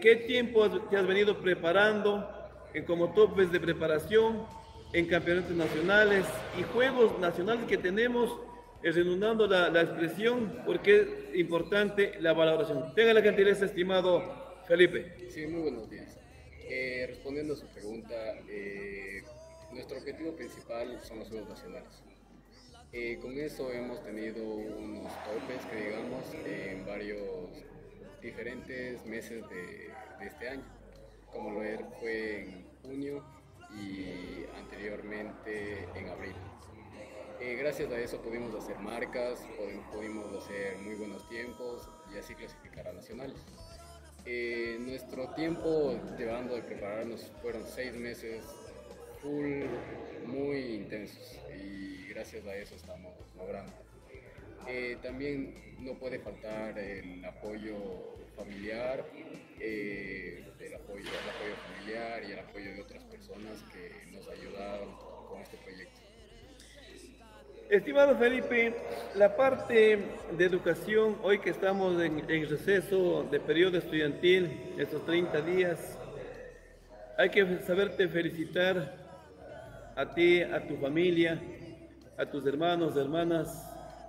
¿qué tiempo te has venido preparando como topes de preparación en campeonatos nacionales y juegos nacionales que tenemos, redundando la expresión, porque es importante la valoración? Tenga la gentileza, estimado Felipe. Sí, muy buenos días. Respondiendo a su pregunta, nuestro objetivo principal son los Juegos Nacionales. Con eso hemos tenido unos topes, que digamos, en varios diferentes meses de este año, como fue en junio y anteriormente en abril. Gracias a eso pudimos hacer marcas, pudimos hacer muy buenos tiempos y así clasificar a nacionales. Nuestro tiempo llevando de prepararnos fueron 6 meses full, muy intensos, y gracias a eso estamos logrando. También no puede faltar el apoyo familiar, el apoyo familiar y el apoyo de otras personas que nos ayudaron con este proyecto. Estimado Felipe, la parte de educación, hoy que estamos en receso de periodo estudiantil, estos 30 días, hay que saberte felicitar a ti, a tu familia, a tus hermanos, hermanas,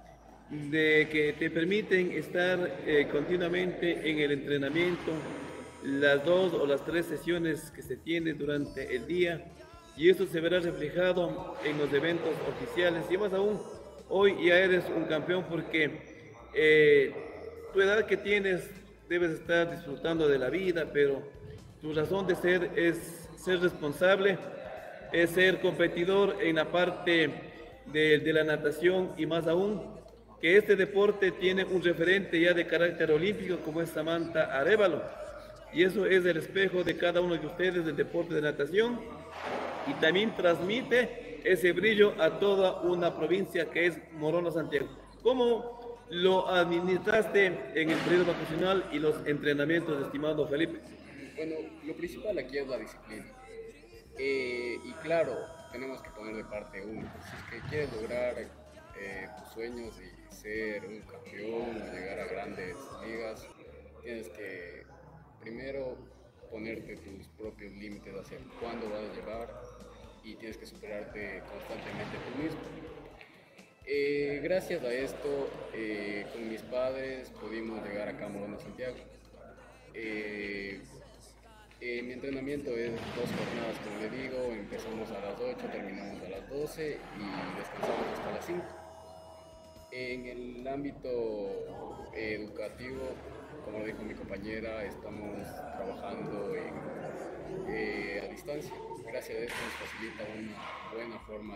de que te permiten estar continuamente en el entrenamiento, las 2 o las 3 sesiones que se tienen durante el día, y eso se verá reflejado en los eventos oficiales. Y más aún, hoy ya eres un campeón porque tu edad que tienes debes estar disfrutando de la vida, pero tu razón de ser es ser responsable, es ser competidor en la parte de la natación, y más aún que este deporte tiene un referente ya de carácter olímpico como es Samantha Arévalo, y eso es el espejo de cada uno de ustedes del deporte de natación, y también transmite ese brillo a toda una provincia que es Morona Santiago. ¿Cómo lo administraste en el periodo vacacional y los entrenamientos, estimado Felipe? Bueno, lo principal aquí es la disciplina. Y claro, tenemos que poner de parte uno. Si es que quieres lograr tus sueños y ser un campeón o llegar a grandes ligas, tienes que primero ponerte tus propios límites hacia cuándo vas a llevar, y tienes que superarte constantemente tú mismo. Gracias a esto, con mis padres pudimos llegar acá a Morona, Santiago. Eh, Mi entrenamiento es 2 jornadas, como le digo, empezamos a las 8, terminamos a las 12 y descansamos hasta las 5. En el ámbito educativo, como dijo mi compañera, estamos trabajando a distancia. Gracias a esto nos facilita una buena forma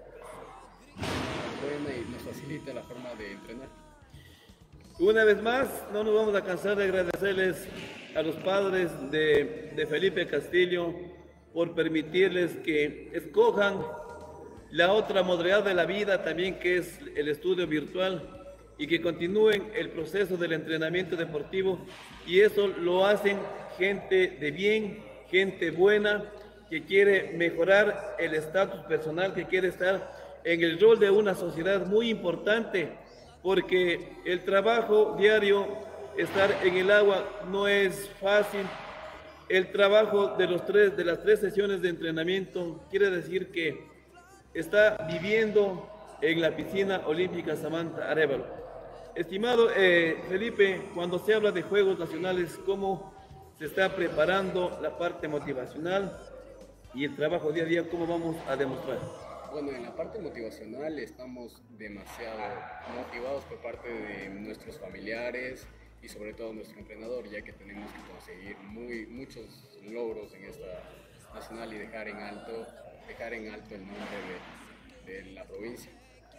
y nos facilita la forma de entrenar. Una vez más, no nos vamos a cansar de agradecerles a los padres de Felipe Castillo por permitirles que escojan la otra modalidad de la vida también, que es el estudio virtual, y que continúen el proceso del entrenamiento deportivo, y eso lo hacen gente de bien, gente buena, que quiere mejorar el estatus personal, que quiere estar en el rol de una sociedad muy importante, porque el trabajo diario, estar en el agua, no es fácil. El trabajo de las 3 sesiones de entrenamiento quiere decir que está viviendo en la piscina olímpica Samantha Arévalo. Estimado Felipe, cuando se habla de Juegos Nacionales, ¿cómo se está preparando la parte motivacional y el trabajo día a día? ¿Cómo vamos a demostrar? Bueno, en la parte motivacional estamos demasiado motivados por parte de nuestros familiares y sobre todo nuestro entrenador, ya que tenemos que conseguir muchos logros en esta nacional y dejar en alto el nombre de la provincia.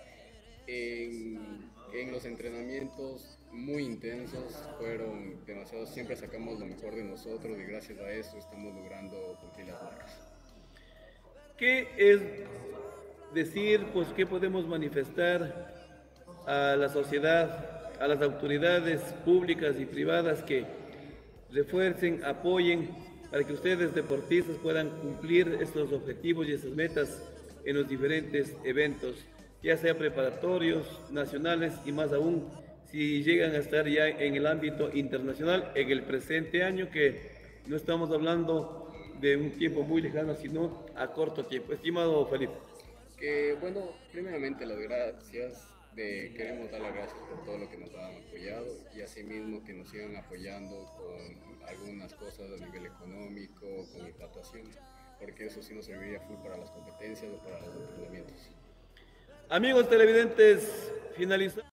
En los entrenamientos muy intensos fueron demasiados, siempre sacamos lo mejor de nosotros y gracias a eso estamos logrando cumplir las marcas. ¿Qué es decir, pues, qué podemos manifestar a la sociedad, a las autoridades públicas y privadas que refuercen, apoyen para que ustedes deportistas puedan cumplir estos objetivos y estas metas en los diferentes eventos, ya sea preparatorios, nacionales y más aún si llegan a estar ya en el ámbito internacional en el presente año, que No estamos hablando de un tiempo muy lejano, sino a corto tiempo. Estimado Felipe. Bueno, primeramente las gracias, queremos dar las gracias por todo lo que nos han apoyado y asimismo que nos sigan apoyando con algunas cosas a nivel económico, con implantación, porque eso sí nos serviría full para las competencias o para los entrenamientos. Amigos televidentes, finalizamos.